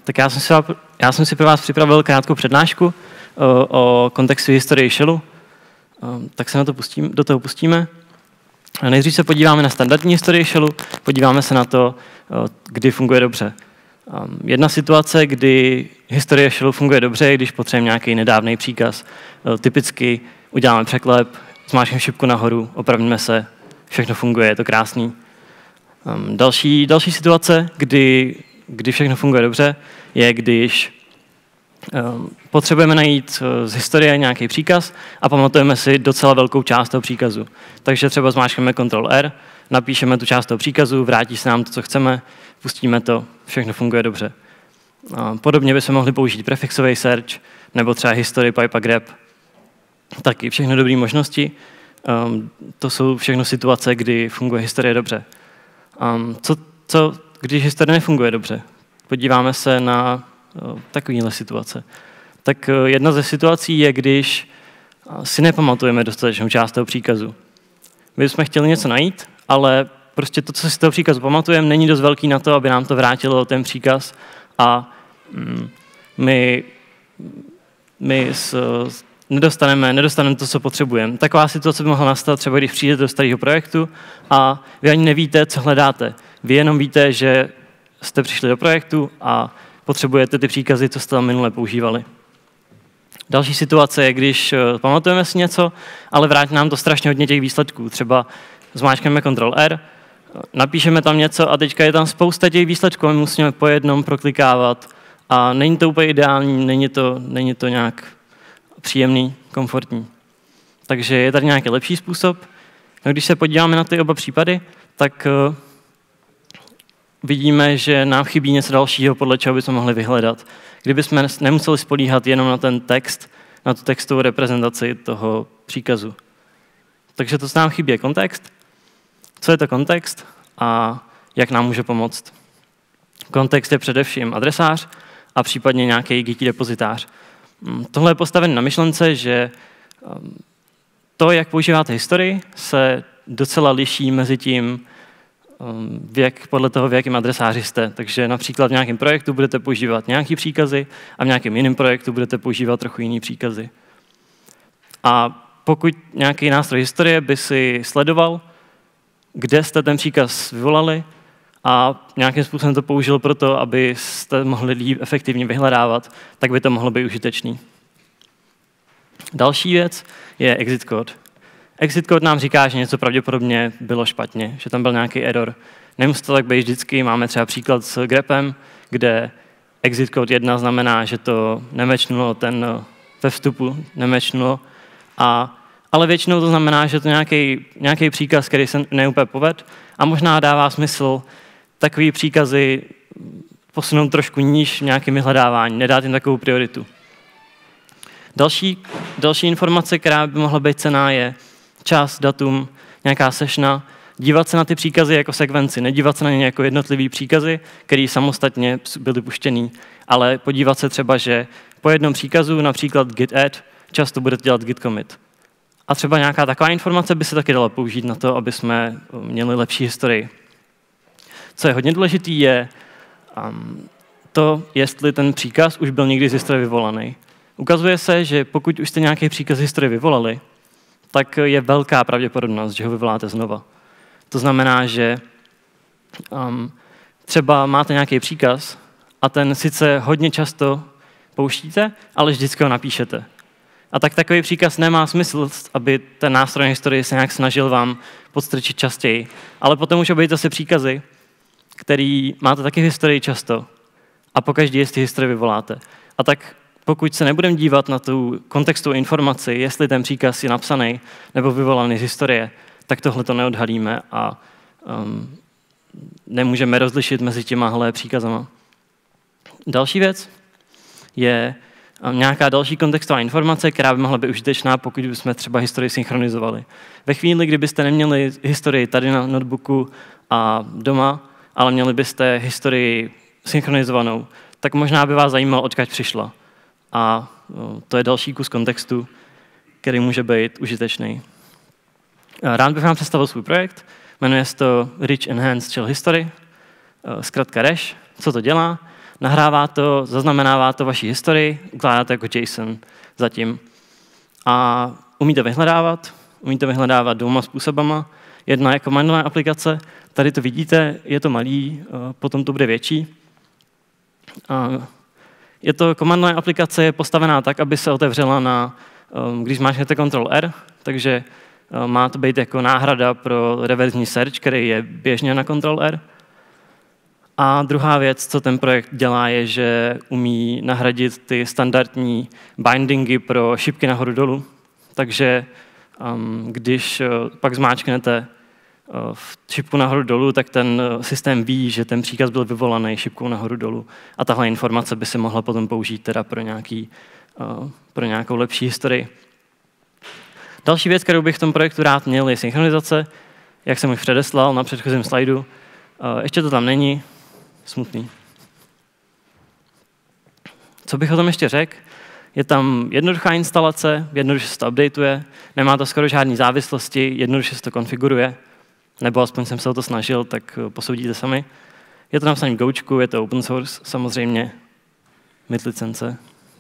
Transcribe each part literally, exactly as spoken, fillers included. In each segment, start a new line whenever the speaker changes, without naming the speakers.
Tak já jsem si, já jsem si pro vás připravil krátkou přednášku o, o kontextu historie shellu, tak se na to pustím, do toho pustíme. Nejdřív se podíváme na standardní historii shellu, podíváme se na to, kdy funguje dobře. Jedna situace, kdy historie shellu funguje dobře, je když potřebujeme nějaký nedávný příkaz. Typicky uděláme překlep, zmáčkneme šipku nahoru, opravíme se, všechno funguje, je to krásný. Další, další situace, kdy, kdy všechno funguje dobře, je když potřebujeme najít z historie nějaký příkaz a pamatujeme si docela velkou část toho příkazu. Takže třeba zmáčkneme kontrol R, napíšeme tu část toho příkazu, vrátí se nám to, co chceme, pustíme to, všechno funguje dobře. Podobně bychom mohli použít prefixový search nebo třeba history pipe a grep. Taky všechno dobré možnosti. To jsou všechno situace, kdy funguje historie dobře. Co, co když historie nefunguje dobře? Podíváme se na takovéhle situace. Tak jedna ze situací je, když si nepamatujeme dostatečnou část toho příkazu. My jsme chtěli něco najít, ale prostě to, co si z toho příkazu pamatujeme, není dost velký na to, aby nám to vrátilo ten příkaz a my, my s, nedostaneme, nedostaneme to, co potřebujeme. Taková situace by mohla nastat třeba, když přijdete do starého projektu a vy ani nevíte, co hledáte. Vy jenom víte, že jste přišli do projektu a potřebujete ty příkazy, co jste tam minule používali. Další situace je, když pamatujeme si něco, ale vrátí nám to strašně hodně těch výsledků. Třeba zmáčkneme kontrol R, napíšeme tam něco a teďka je tam spousta těch výsledků a my musíme po jednom proklikávat a není to úplně ideální, není to, není to nějak příjemný, komfortní. Takže je tady nějaký lepší způsob. No, když se podíváme na ty oba případy, tak uh, vidíme, že nám chybí něco dalšího, podle čeho bychom mohli vyhledat. Kdybychom nemuseli spolíhat jenom na ten text, na tu textovou reprezentaci toho příkazu. Takže to, co nám chybí, je kontext. Co je to kontext a jak nám může pomoct? Kontext je především adresář a případně nějaký Git depozitář. Tohle je postavené na myšlence, že to, jak používáte historii, se docela liší mezi tím, v jak, podle toho, v jakém adresáři jste. Takže například v nějakém projektu budete používat nějaký příkazy a v nějakém jiném projektu budete používat trochu jiný příkazy. A pokud nějaký nástroj historie by si sledoval, kde jste ten příkaz vyvolali a nějakým způsobem to použil pro to, abyste mohli líp efektivně vyhledávat, tak by to mohlo být užitečný. Další věc je exit code. Exit code nám říká, že něco pravděpodobně bylo špatně, že tam byl nějaký error. Nemusí to tak být vždycky, máme třeba příklad s grepem, kde exit code jedna znamená, že to nemečnulo ten ve vstupu, nemečnulo, a, ale většinou to znamená, že to nějaký, nějaký příkaz, který se neúplně poved a možná dává smysl takový příkazy posunout trošku níž nějakým vyhledávání, nedát jim takovou prioritu. Další, další informace, která by mohla být cenná, je čas, datum, nějaká sešna, dívat se na ty příkazy jako sekvenci, nedívat se na ně jako jednotlivý příkazy, který samostatně byly puštěný, ale podívat se třeba, že po jednom příkazu, například git add, často budete dělat git commit. A třeba nějaká taková informace by se taky dala použít na to, aby jsme měli lepší historii. Co je hodně důležitý, je um, to, jestli ten příkaz už byl někdy z historie vyvolaný. Ukazuje se, že pokud už jste nějaký příkaz z historie vyvolali, tak je velká pravděpodobnost, že ho vyvoláte znova. To znamená, že um, třeba máte nějaký příkaz a ten sice hodně často pouštíte, ale vždycky ho napíšete. A tak takový příkaz nemá smysl, aby ten nástroj historie se nějak snažil vám podstrčit častěji. Ale potom můžou být zase příkazy, který máte taky v historii často a pokaždý je z té historie vyvoláte. A tak pokud se nebudeme dívat na tu kontextovou informaci, jestli ten příkaz je napsaný nebo vyvolaný z historie, tak tohle to neodhalíme a um, nemůžeme rozlišit mezi těmahle příkazama. Další věc je um, nějaká další kontextová informace, která by mohla být užitečná, pokud bychom třeba historii synchronizovali. Ve chvíli, kdybyste neměli historii tady na notebooku a doma, ale měli byste historii synchronizovanou, tak možná by vás zajímalo, odkud přišla. A to je další kus kontextu, který může být užitečný. Rád bych vám představil svůj projekt. Jmenuje se to Rich Enhanced Shell History, zkrátka R E S H. Co to dělá? nahrává to, zaznamenává to vaši historii, ukládá to jako JSON zatím. A umí to vyhledávat, umí to vyhledávat dvouma způsobama. Jedna je komandová aplikace, tady to vidíte, je to malý, potom to bude větší. Je to komandová aplikace, je postavená tak, aby se otevřela na, když zmáčknete Ctrl R, takže má to být jako náhrada pro reverzní search, který je běžně na Ctrl R. A druhá věc, co ten projekt dělá, je, že umí nahradit ty standardní bindingy pro šipky nahoru dolů. Takže um, když uh, pak zmáčknete uh, šipku nahoru dolů, tak ten uh, systém ví, že ten příkaz byl vyvolaný šipkou nahoru dolů. A tahle informace by se mohla potom použít teda pro, nějaký, uh, pro nějakou lepší historii. Další věc, kterou bych v tom projektu rád měl, je synchronizace. Jak jsem už předeslal na předchozím slajdu. Uh, ještě to tam není. Smutný. Co bych o tom ještě řekl? Je tam jednoduchá instalace, jednoduše se to updateuje, nemá to skoro žádné závislosti, jednoduše se to konfiguruje, nebo aspoň jsem se o to snažil, tak posoudíte sami. Je to napsané v Gočku, je to open source, samozřejmě, mít licence.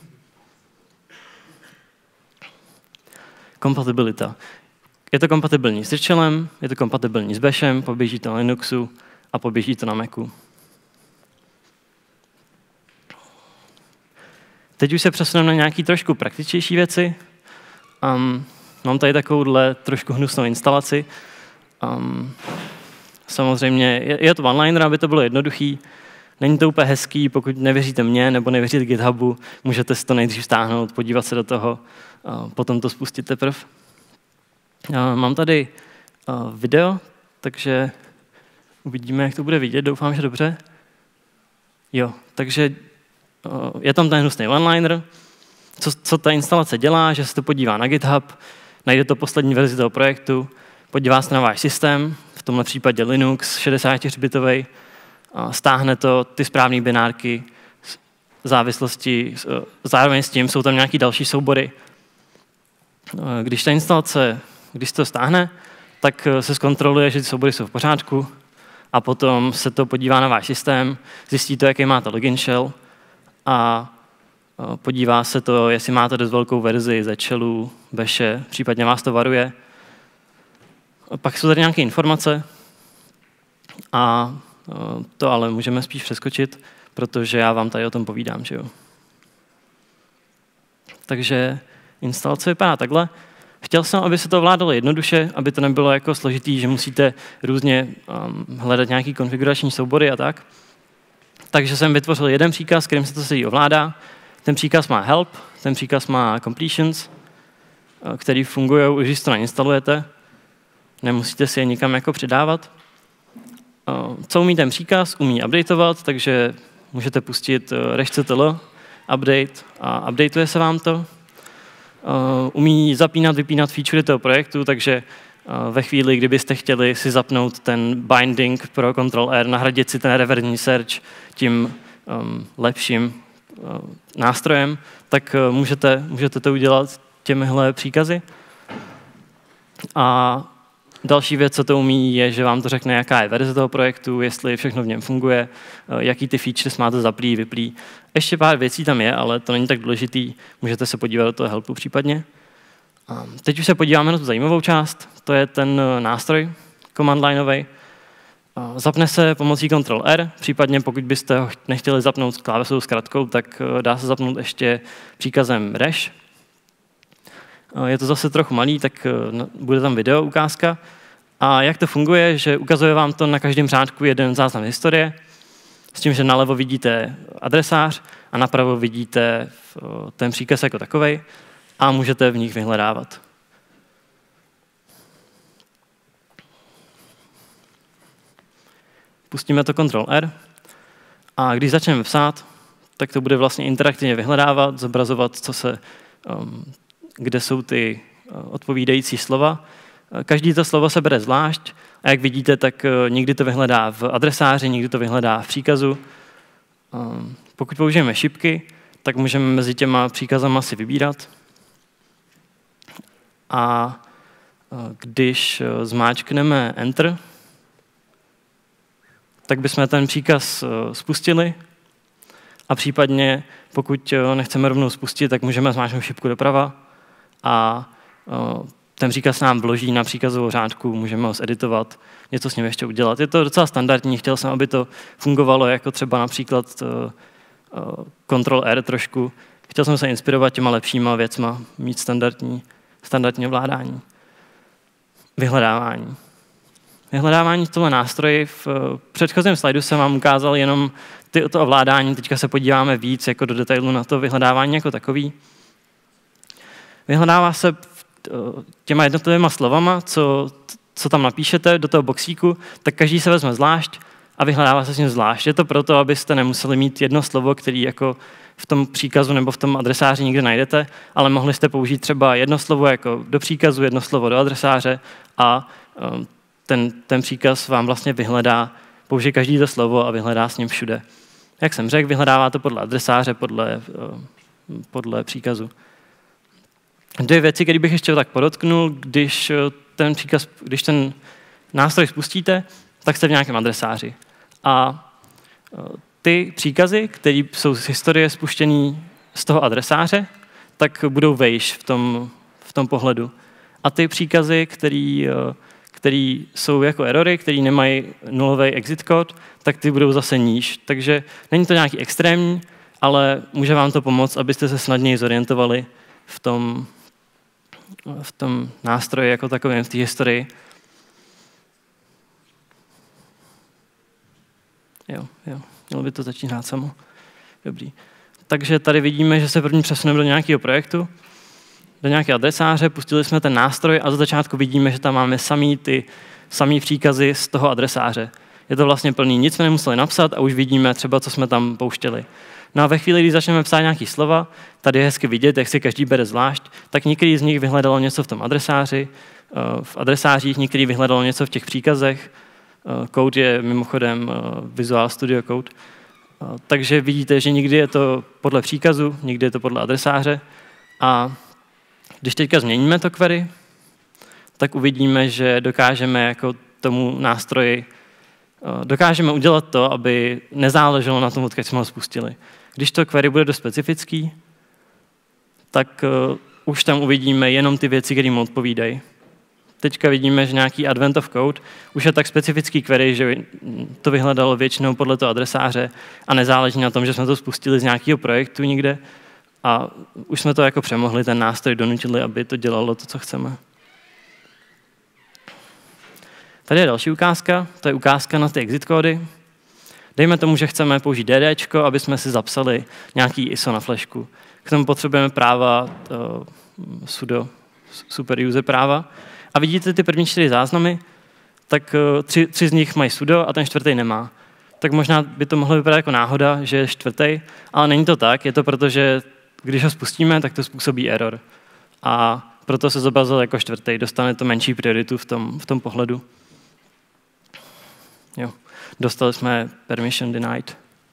Kompatibilita. Je to kompatibilní s Richelem, je to kompatibilní s Bashem, poběží to na Linuxu a poběží to na Macu. Teď už se přesuneme na nějaké trošku praktičtější věci. Um, mám tady takovouhle trošku hnusnou instalaci. Um, samozřejmě je, je to one-liner, aby to bylo jednoduchý. Není to úplně hezký, pokud nevěříte mně nebo nevěříte GitHubu, můžete si to nejdřív stáhnout, podívat se do toho, uh, potom to spustit teprve. Uh, mám tady uh, video, takže uvidíme, jak to bude vidět. Doufám, že dobře. Jo, takže je tam ten hnusný one-liner. Co, co ta instalace dělá, že se to podívá na GitHub, najde to poslední verzi toho projektu, podívá se na váš systém, v tomhle případě Linux šedesát čtyři bitový, stáhne to ty správné binárky, závislosti, zároveň s tím jsou tam nějaké další soubory. Když ta instalace, když to stáhne, tak se zkontroluje, že ty soubory jsou v pořádku a potom se to podívá na váš systém, zjistí to, jaký má to login shell, a podívá se to, jestli máte dost velkou verzi ze shellu, Bashe, případně vás to varuje. Pak jsou tady nějaké informace a to ale můžeme spíš přeskočit, protože já vám tady o tom povídám. Že jo? Takže instalace vypadá takhle. Chtěl jsem, aby se to ovládalo jednoduše, aby to nebylo jako složitý, že musíte různě um, hledat nějaký konfigurační soubory a tak. Takže jsem vytvořil jeden příkaz, kterým se to celý ovládá. Ten příkaz má help, ten příkaz má completions, který fungují, už když to nainstalujete. Nemusíte si je nikam jako přidávat. Co umí ten příkaz? Umí updateovat, takže můžete pustit reshctl update a updateuje se vám to. Umí zapínat, vypínat feature toho projektu, takže ve chvíli, kdybyste chtěli si zapnout ten binding pro Ctrl R, nahradit si ten reverzní search tím um, lepším uh, nástrojem, tak uh, můžete, můžete to udělat těmihle příkazy. A další věc, co to umí, je, že vám to řekne, jaká je verze toho projektu, jestli všechno v něm funguje, uh, jaký ty features máte zaplý, vyplý. Ještě pár věcí tam je, ale to není tak důležitý, můžete se podívat do toho helpu případně. Teď už se podíváme na tu zajímavou část, to je ten nástroj command lineový. Zapne se pomocí Ctrl R, případně pokud byste ho nechtěli zapnout s klávesovou zkratkou, tak dá se zapnout ještě příkazem dash. Je to zase trochu malý, tak bude tam video ukázka. A jak to funguje, že ukazuje vám to na každém řádku jeden záznam historie, s tím, že nalevo vidíte adresář a napravo vidíte ten příkaz jako takovej. A můžete v nich vyhledávat. Pustíme to Ctrl R a když začneme psát, tak to bude vlastně interaktivně vyhledávat, zobrazovat, co se, um, kde jsou ty uh, odpovídající slova. Každý to slovo se bere zvlášť a jak vidíte, tak uh, někdy to vyhledá v adresáři, někdy to vyhledá v příkazu. Um, pokud použijeme šipky, tak můžeme mezi těma příkazama si vybírat. A když zmáčkneme Enter, tak bychom ten příkaz spustili a případně, pokud nechceme rovnou spustit, tak můžeme zmáčknout šipku doprava a ten příkaz nám vloží na příkazovou řádku, můžeme ho zeditovat, něco s ním ještě udělat. Je to docela standardní, chtěl jsem, aby to fungovalo jako třeba například Ctrl R trošku. Chtěl jsem se inspirovat těma lepšíma věcma, mít standardní, standardní ovládání. Vyhledávání. Vyhledávání v tomhle nástroji. V předchozím slajdu jsem vám ukázal jenom ty, to ovládání, teďka se podíváme víc jako do detailu na to vyhledávání jako takový. Vyhledává se těma jednotlivýma slovama, co, co tam napíšete do toho boxíku, tak každý se vezme zvlášť a vyhledává se s ním zvlášť. Je to proto, abyste nemuseli mít jedno slovo, který jako v tom příkazu nebo v tom adresáři nikde najdete, ale mohli jste použít třeba jedno slovo jako do příkazu, jedno slovo do adresáře a ten, ten příkaz vám vlastně vyhledá, použije každý to slovo a vyhledá s ním všude. Jak jsem řekl, vyhledává to podle adresáře, podle, podle příkazu. Dvě věci, které bych ještě tak podotknul, když ten příkaz, když ten nástroj spustíte, tak jste v nějakém adresáři. A ty příkazy, které jsou z historie spuštěný z toho adresáře, tak budou vejš v tom, v tom pohledu. A ty příkazy, který, který jsou jako erory, který nemají nulový exit kód, tak ty budou zase níž. Takže není to nějaký extrémní, ale může vám to pomoct, abyste se snadněji zorientovali v tom, v tom nástroji jako takovém, v té historii. Jo, jo, mělo by to začít hrát samo. Dobrý. Takže tady vidíme, že se první přesuneme do nějakého projektu, do nějaké adresáře, pustili jsme ten nástroj a za začátku vidíme, že tam máme samý ty samý příkazy z toho adresáře. Je to vlastně plný, nic jsme nemuseli napsat a už vidíme třeba, co jsme tam pouštěli. No a ve chvíli, kdy začneme psát nějaký slova, tady je hezky vidět, jak si každý bere zvlášť, tak některý z nich vyhledalo něco v tom adresáři, v adresářích, některý vyhledalo něco v těch příkazech. Code je mimochodem Visual Studio Code. Takže vidíte, že někdy je to podle příkazu, někdy je to podle adresáře. A když teďka změníme to query, tak uvidíme, že dokážeme jako tomu nástroji dokážeme udělat to, aby nezáleželo na tom, odkud jsme ho spustili. Když to query bude dost specifický, tak uh, už tam uvidíme jenom ty věci, které mu odpovídají. Teďka vidíme, že nějaký advent of code už je tak specifický query, že to vyhledalo většinou podle toho adresáře a nezáleží na tom, že jsme to spustili z nějakého projektu někde a už jsme to jako přemohli, ten nástroj donutili, aby to dělalo to, co chceme. Tady je další ukázka, to je ukázka na ty exit kódy. Dejme tomu, že chceme použít DDčko, aby jsme si zapsali nějaký I S O na flešku. K tomu potřebujeme práva uh, sudo, super user práva. A vidíte ty první čtyři záznamy, tak uh, tři, tři z nich mají sudo a ten čtvrtý nemá. Tak možná by to mohlo vypadat jako náhoda, že je čtvrtý, ale není to tak, je to proto, že když ho spustíme, tak to způsobí error. A proto se zobrazil jako čtvrtý, dostane to menší prioritu v tom, v tom pohledu. Jo. Dostali jsme permission denied.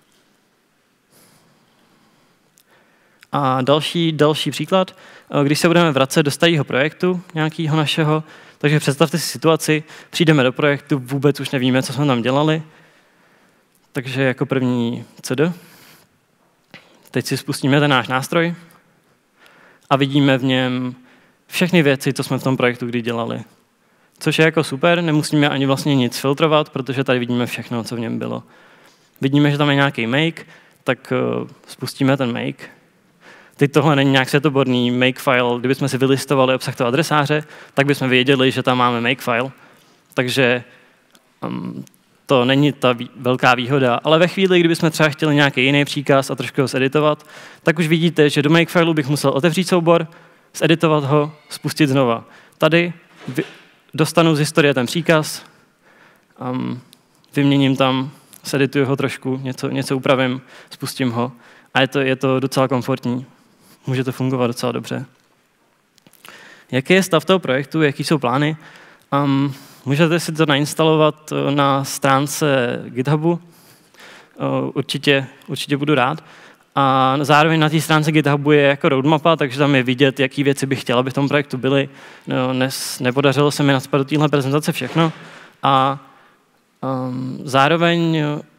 A další, další příklad, když se budeme vracet do starého projektu, nějakého našeho, takže představte si situaci, přijdeme do projektu, vůbec už nevíme, co jsme tam dělali, takže jako první C D. Teď si spustíme ten náš nástroj a vidíme v něm všechny věci, co jsme v tom projektu kdy dělali. Což je jako super, nemusíme ani vlastně nic filtrovat, protože tady vidíme všechno, co v něm bylo. Vidíme, že tam je nějaký make, tak uh, spustíme ten make. Teď tohle není nějak světoborný make file, kdybychom si vylistovali obsah toho adresáře, tak bychom věděli, že tam máme make file. Takže um, to není ta vý, velká výhoda, ale ve chvíli, kdybychom třeba chtěli nějaký jiný příkaz a trošku ho zeditovat, tak už vidíte, že do make fileu bych musel otevřít soubor, zeditovat ho, spustit znova. Tady vy, dostanu z historie ten příkaz, um, vyměním tam, sedituju ho trošku, něco, něco upravím, spustím ho a je to, je to docela komfortní. Může to fungovat docela dobře. Jaký je stav toho projektu, jaký jsou plány? Um, můžete si to nainstalovat na stránce GitHubu, uh, určitě, určitě budu rád. A zároveň na té stránce GitHubu je jako roadmapa, takže tam je vidět, jaký věci bych chtěl, aby v tom projektu byly. No, nes, nepodařilo se mi nacpat do téhle prezentace všechno. A um, zároveň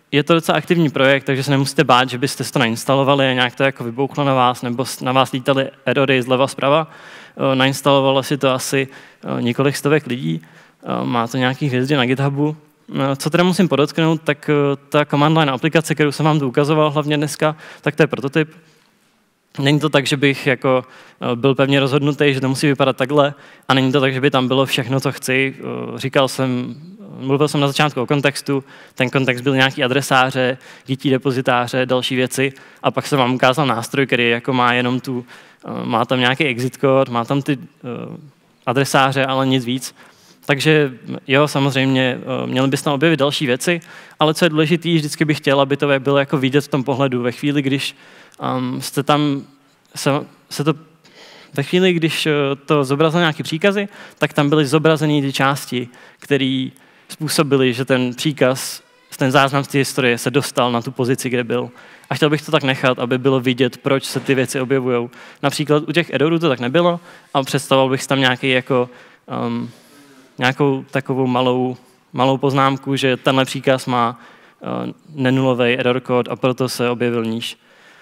je to docela aktivní projekt, takže se nemusíte bát, že byste to nainstalovali a nějak to jako vybouchlo na vás, nebo na vás lítaly erory zleva zprava. Nainstalovalo si to asi několik stovek lidí, má to nějaký hvězdy na GitHubu. Co teda musím podotknout, tak ta command line aplikace, kterou jsem vám tu ukazoval hlavně dneska, tak to je prototyp. Není to tak, že bych jako byl pevně rozhodnutý, že to musí vypadat takhle, a není to tak, že by tam bylo všechno, co chci. Říkal jsem, mluvil jsem na začátku o kontextu, ten kontext byl nějaký adresáře, gití depozitáře, další věci, a pak jsem vám ukázal nástroj, který jako má jenom tu, má tam nějaký exit code, má tam ty adresáře, ale nic víc. Takže jo, samozřejmě měli byste tam objevit další věci, ale co je důležité, vždycky bych chtěl, aby to bylo jako vidět v tom pohledu. Ve chvíli, když um, jste tam, se, se to, ve chvíli, když to zobrazilo nějaké příkazy, tak tam byly zobrazené ty části, které způsobily, že ten příkaz, ten záznam z té historie se dostal na tu pozici, kde byl. A chtěl bych to tak nechat, aby bylo vidět, proč se ty věci objevují. Například u těch errorů to tak nebylo, a představoval bych si tam nějaký jako um, nějakou takovou malou, malou poznámku, že tenhle příkaz má uh, nenulový error code a proto se objevil níž.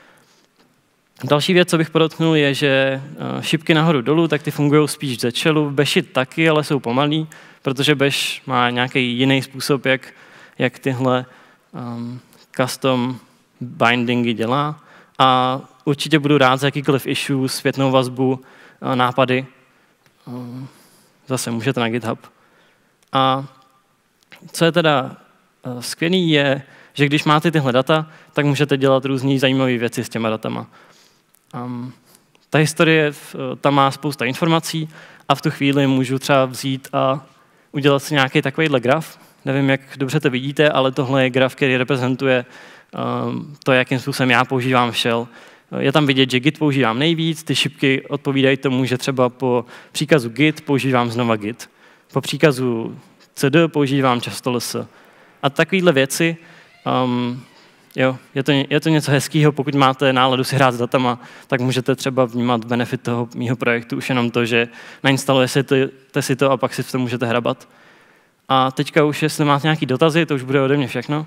Další věc, co bych podotknul, je, že uh, šipky nahoru dolů, tak ty fungují spíš ze shellu, Bashi taky, ale jsou pomalý, protože Bash má nějaký jiný způsob, jak, jak tyhle um, custom bindingy dělá. A určitě budu rád za jakýkoliv issue, zpětnou vazbu, uh, nápady. Uh, Zase můžete na GitHub. A co je teda skvělý, je, že když máte tyhle data, tak můžete dělat různé zajímavé věci s těma datama. Um, ta historie tam má spousta informací a v tu chvíli můžu třeba vzít a udělat si nějaký takovýhle graf. Nevím, jak dobře to vidíte, ale tohle je graf, který reprezentuje um, to, jakým způsobem já používám shell. Je tam vidět, že Git používám nejvíc, ty šipky odpovídají tomu, že třeba po příkazu Git používám znova Git. Po příkazu cd používám často ls. A takovéhle věci, um, jo, je, to, je to něco hezkého, pokud máte náladu si hrát s datama, tak můžete třeba vnímat benefit toho mýho projektu, už jenom to, že nainstalujete si to a pak si v tom můžete hrabat. A teďka už, jestli máte nějaké dotazy, to už bude ode mě všechno.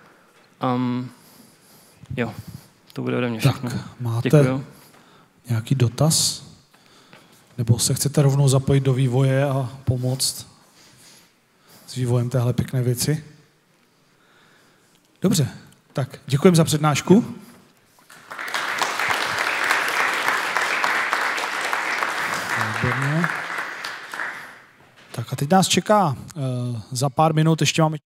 Um, jo. To bude ode mě všechno.
Tak, máte
Děkuju.
Nějaký dotaz? Nebo se chcete rovnou zapojit do vývoje a pomoct s vývojem téhle pěkné věci? Dobře, tak děkujeme za přednášku. Výborně. Tak a teď nás čeká uh, za pár minut, ještě máme